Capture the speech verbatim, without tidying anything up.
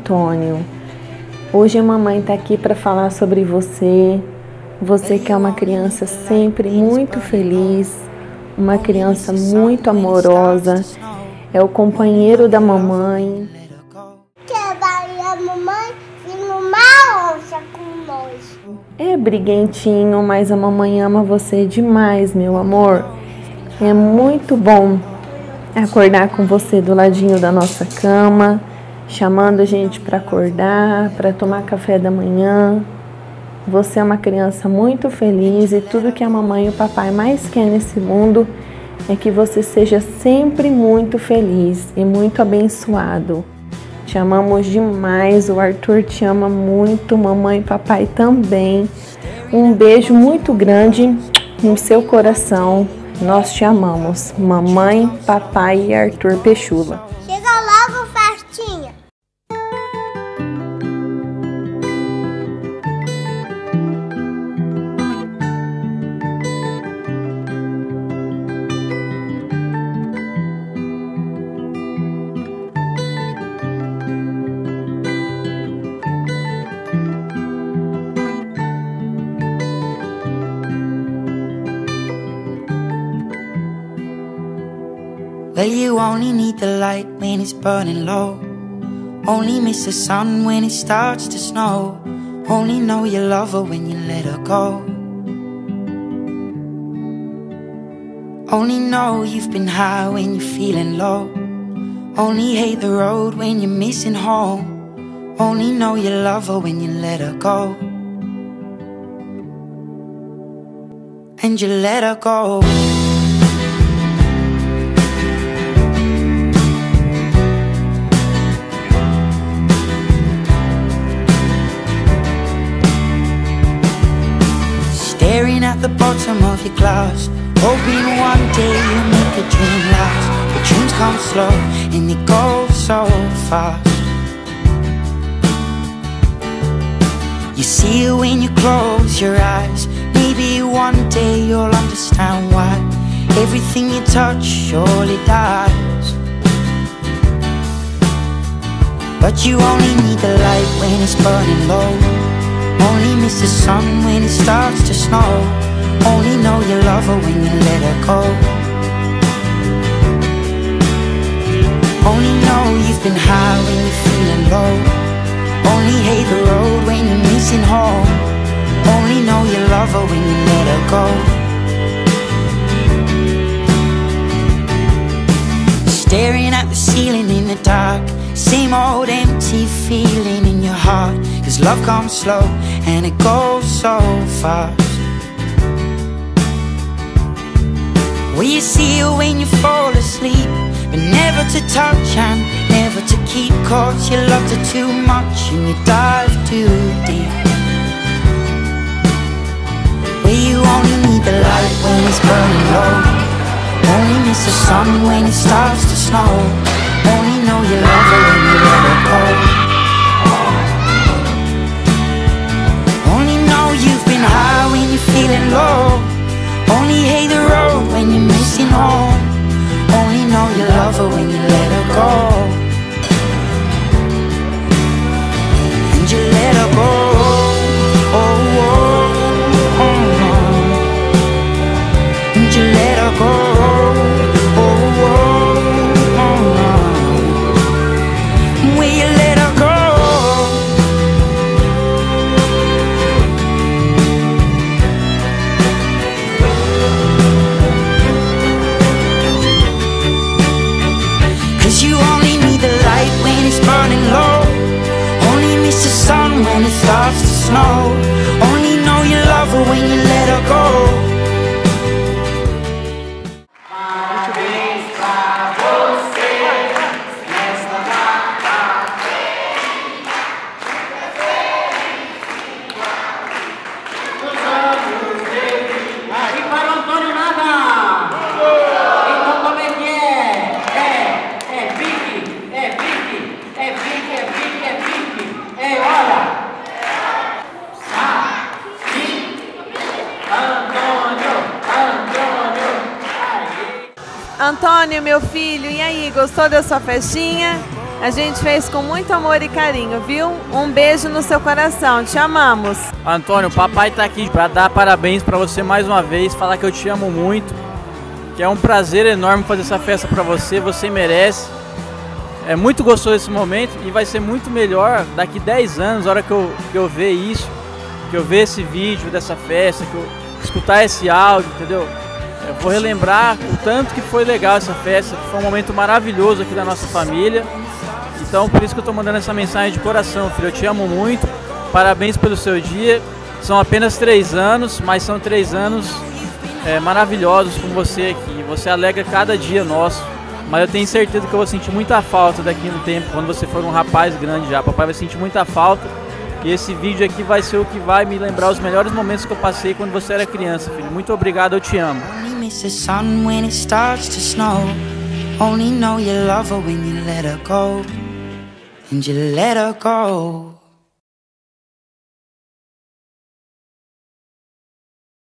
Antônio. Hoje a mamãe está aqui para falar sobre você. Você que é uma criança sempre muito feliz, uma criança muito amorosa, é o companheiro da mamãe. A mamãe vem uma onça com nós. É briguentinho, mas a mamãe ama você demais, meu amor. É muito bom acordar com você do ladinho da nossa cama, chamando a gente para acordar, para tomar café da manhã. Você é uma criança muito feliz e tudo que a mamãe e o papai mais querem nesse mundo é que você seja sempre muito feliz e muito abençoado. Te amamos demais, o Arthur te ama muito, mamãe e papai também. Um beijo muito grande no seu coração. Nós te amamos, mamãe, papai e Arthur Pechula. Chega logo, festinha. Well, you only need the light when it's burning low. Only miss the sun when it starts to snow. Only know you love her when you let her go. Only know you've been high when you're feeling low. Only hate the road when you're missing home. Only know you love her when you let her go. And you let her go. Staring at the bottom of your glass, hoping one day you'll make a dream last. But dreams come slow and they go so fast. You see it when you close your eyes. Maybe one day you'll understand why everything you touch surely dies. But you only need the light when it's burning low. Only miss the sun when it starts to snow. Only know you love her when you let her go. Only know you've been high when you're feeling low. Only hate the road when you're missing home. Only know you love her when you let her go. Staring at the ceiling in the dark, same old empty feeling in your heart. Cause love comes slow and it goes so fast. Well, you see it when you fall asleep, but never to touch and never to keep. Cause you loved her too much and you dive too deep. Well, you only need the light when it's burning low. Only miss the sun when it starts to snow. Only know you love her when you let her go. Only know you've been high when you're feeling low. Only hate the road when you're missing home. Only know you love her when you let her go. And you let her go. Oh, oh, oh, oh. And you let her go. When it starts to snow, only know you love her when you let her go. Parabéns pra você nesta data. E para o Antônio nada. Então como é que é? É, é pique, é pique, é pique, é pique, é pique. É, olha. Antônio, meu filho, e aí, gostou da sua festinha? A gente fez com muito amor e carinho, viu? Um beijo no seu coração, te amamos. Antônio, o papai tá aqui para dar parabéns para você mais uma vez, falar que eu te amo muito, que é um prazer enorme fazer essa festa para você, você merece. É muito gostoso esse momento e vai ser muito melhor daqui dez anos, na hora que eu, que eu ver isso, que eu ver esse vídeo dessa festa, que eu escutar esse áudio, entendeu? Eu vou relembrar o tanto que foi legal essa festa, que foi um momento maravilhoso aqui da nossa família. Então, por isso que eu tô mandando essa mensagem de coração, filho. Eu te amo muito, parabéns pelo seu dia. São apenas três anos, mas são três anos é, maravilhosos com você aqui. Você alegra cada dia nosso. Mas eu tenho certeza que eu vou sentir muita falta daqui no tempo, quando você for um rapaz grande já. Papai vai sentir muita falta. E esse vídeo aqui vai ser o que vai me lembrar os melhores momentos que eu passei quando você era criança, filho. Muito obrigado, eu te amo. And you let her go.